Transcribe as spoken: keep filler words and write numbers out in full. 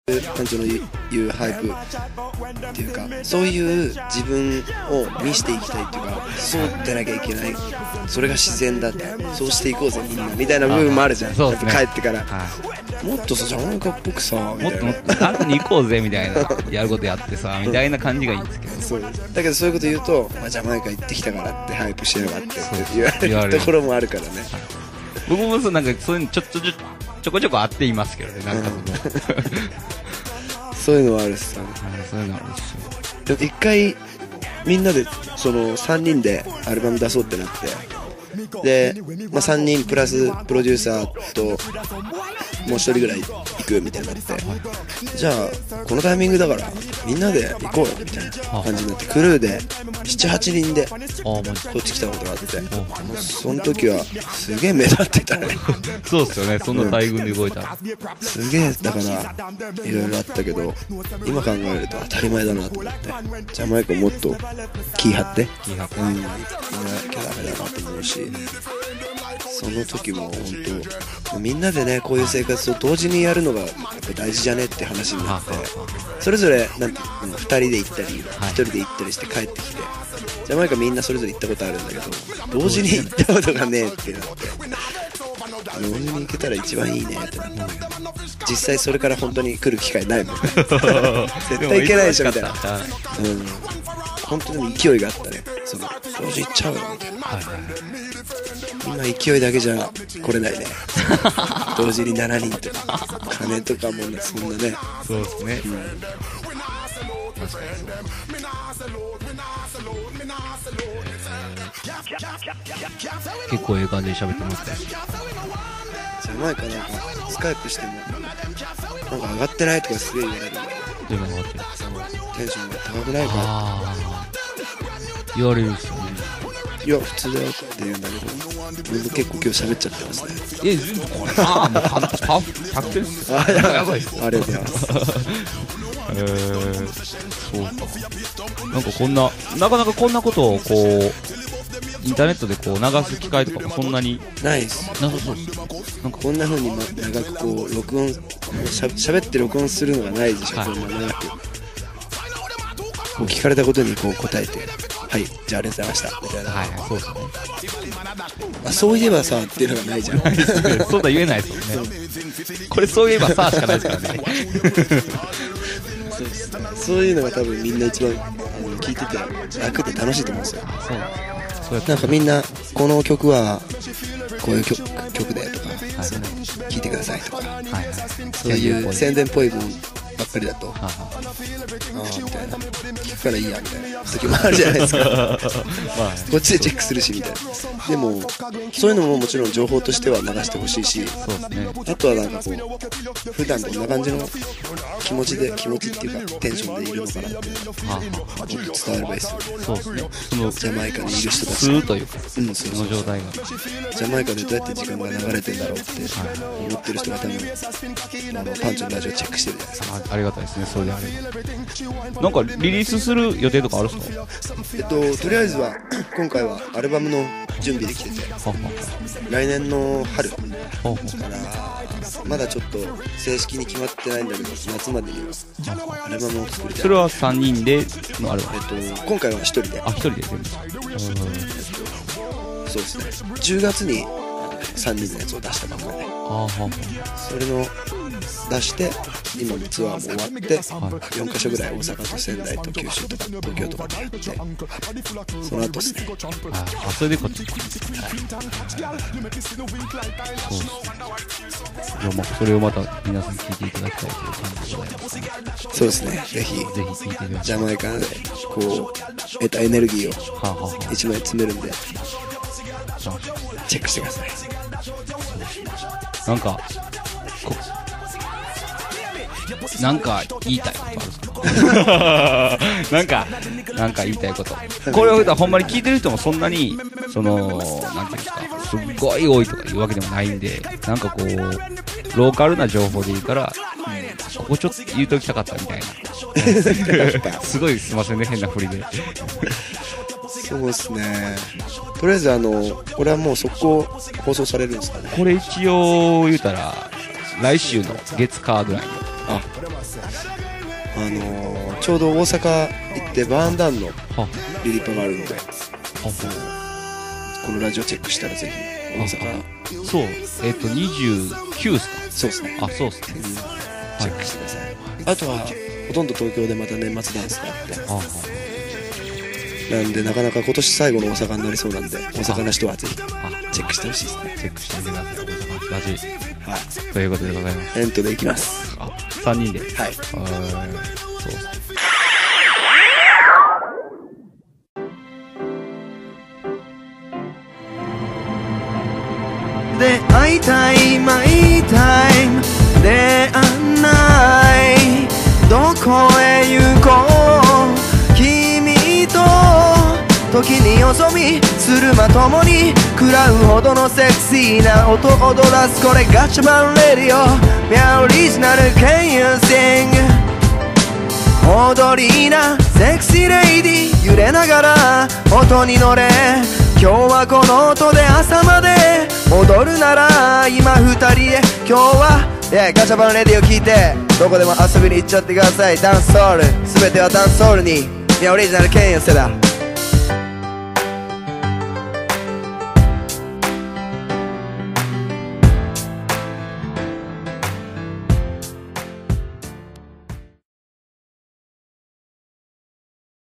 パンチの言うハイプっていうか、そういう自分を見せていきたいっていうか、そうでなきゃいけない、それが自然だって、そうしていこうぜみんなみたいな部分もあるじゃん。 そうですね、 帰ってから、はい、もっとさジャマイカっぽくさもっともっと新たに行こうぜみたいなやることやってさみたいな感じがいいんですけど、 そうだけどそういうこと言うと、まあ、ジャマイカ行ってきたからってハイプしやがってって言われるところもあるからね。 僕もそうなんかそういうのちょっとちょちょこちょこあっていますけどね、なんかそういうのはあるしさ、 そういうのあるし、 でも一回みんなでそのさんにんでアルバム出そうってなって、で、まあ、さんにんプラスプロデューサーともうひとりぐらい行くみたいになって、じゃあこのタイミングだからみんなで行こうよみたいな感じになって、クルーでななはちにんでこっち来たことがあって、その時はすげえ目立ってたねそうっすよね、そんな大群で動いたら、 うん、すげえだからいろいろあったけど、今考えると当たり前だなと思って、ジャマイカもっと気張って気張って、 うん、いなきゃダメだなと思うし、その時も本当みんなでねこういう生活を同時にやるのがやっぱ大事じゃねって話になって、それぞれなんてふたりで行ったりひとりで行ったりして帰ってきて、ジャマイカみんなそれぞれ行ったことあるんだけど同時に行ったことがねえってなって、同時に行けたら一番いいねってなって、実際それから本当に来る機会ないもんね絶対行けないでしょみたいな、うん、本当に勢いがあったね、その同時行っちゃうよみたいな、はいはいはい、今勢いだけじゃ来れないね同時にしちにんとか金とかもね、そんなね、 そうですね、うん、結構ええ感じで喋ってますね。 じゃあ前かなんかスカイプしてもなんか上がってないとかすげえ言われるんだけど、 上がってる、 テンションが高くないか言われるっすよね。 いや普通だよって言うんだけど、僕結構今日喋っちゃってますね。 え、全部これああもうひゃくてんっすよ。 あ、やばいっす。ありがとうございますえー、そうか。なんかこんななかなかこんなことをこうインターネットでこう流す機会とかもそんなにないっす。 なさそうっす。 なんかこんな風に長くこう録音しゃ喋って録音するのがないでしょ、はい、こんな長くこう聞かれたことにこう答えて、はい、じゃあありがとうございましたみたいな、 はいはい、そうですね。 あ、そういえばさっていうのがないじゃんないですね、そうだ言えないですもんねこれそういえばさしかないですからねそうですね、そういうのが多分みんな一番あの聞いてて楽で楽しいと思うんですよ。そうそうなんかみんなこの曲はこういう 曲, 曲でとか、はい、その聞いてくださいとか、はいはい、そういう宣伝っぽいものばっかりだと、はあ、ああみたいな、聞くからいいやみたいな時もあるじゃないですか、まあ、こっちでチェックするしみたいな。でもそういうのももちろん情報としては流してほしいし、そうですね、あとはなんかこう普段どんな感じの気持ちで気持ちっていうかテンションでいるのかなっていうのがもっと伝わればいいですよね。そうですね、そのジャマイカにいる人たち普通というか、 うん、その状態がジャマイカでどうやって時間が流れてんだろうって思ってる人が多分あのパンチのラジオチェックしてるじゃないですか。 あ, ありがたいですね、それであれば。なんかリリースする予定とかあるんですか？ えっととりあえずは今回はアルバムの準備できてて、来年の春からまだちょっと正式に決まってないんだけど夏までにはアルバムを作りたい。 それはさんにんでのアルバム？ えっと今回はひとりで。 あ、ひとりで全部。 そうですね、じゅうがつにさんにんのやつを出したばっかりで、それの出して今のツアーも終わって、はい、よんかしょぐらい大阪と仙台と九州とか東京とかでやって、その後ですね。 ああ、それでこっち、はい、そうじゃあまあそれをまた皆さん聞いていただきたいという感じでございます、ね、 そうですね、ぜひぜひ聞いてください。 ジャマイカでこう得たエネルギーをいちまい詰めるんで、チェックしてください。 なんかこなんか言いたいことあるんですかなんかなんか言いたいこと、これをほんまに聞いてる人もそんなにそのなんていうんですか、すっごい多いとかいうわけでもないんで、なんかこうローカルな情報でいいから、うん、ここちょっと言うときたかったみたいなすごいすいませんね、変な振りでそうですね、とりあえずあのこれはもう速攻放送されるんですかね。 これ一応言うたら来週の月火ぐらいのああのー、ちょうど大阪行ってバーンダウンのリリパがあるので、このラジオチェックしたらぜひ大阪。 そう、えっとにじゅうきゅうですか。 そうですね。 あ、そうですね、うん、 チェックしてください。あとはほとんど東京でまた年末ダンスがあって、あなんでなかなか今年最後の大阪になりそうなんで、大阪の人はぜひチェックしてほしいですね。 チェックしてみてください。大阪の人たち、 はい、 ということでございます。 エントで行きます。 あ、さんにんで。はい。 はい。 そうですね。 出会いたいマイタイム出会わないどこへ行こう君と時によそ見するまともに食らうほどのセクシーな音踊らすこれガチャマンレディオミャオリジナル Can you sing 踊りなセクシーレイディ揺れながら音に乗れ今日はこの音で朝まで踊るなら今二人へ今日は、yeah、ガチャバンレディを聞いてどこでも遊びに行っちゃってください。ダンスソウル全てはダンスソウルにミャオリジナルケンヤセだ。